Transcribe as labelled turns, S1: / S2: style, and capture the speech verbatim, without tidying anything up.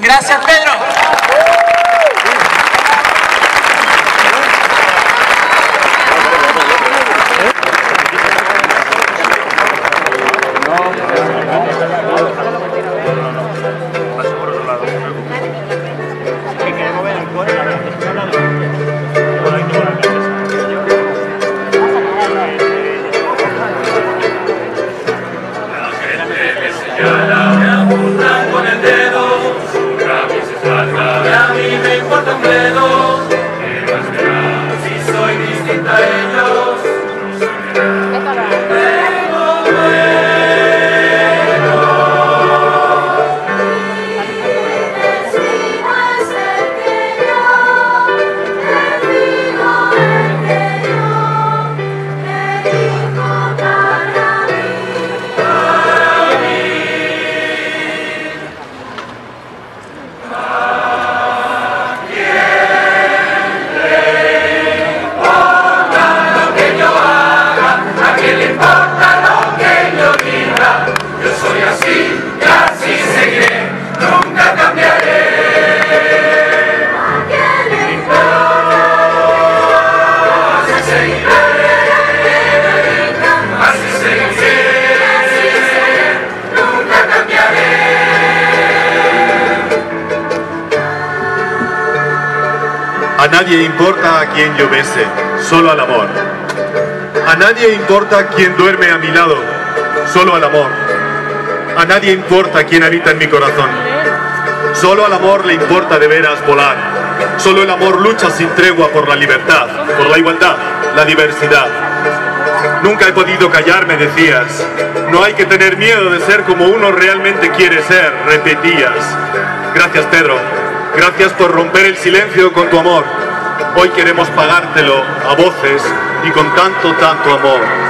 S1: Gracias, Pedro.
S2: A nadie importa a quien yo bese, solo al amor. A nadie importa quien duerme a mi lado, solo al amor. A nadie importa quien habita en mi corazón. Solo al amor le importa de veras volar. Solo el amor lucha sin tregua por la libertad, por la igualdad, la diversidad. Nunca he podido callar, me decías. No hay que tener miedo de ser como uno realmente quiere ser, repetías. Gracias, Pedro. Gracias por romper el silencio con tu amor. Hoy queremos pagártelo a voces y con tanto, tanto amor.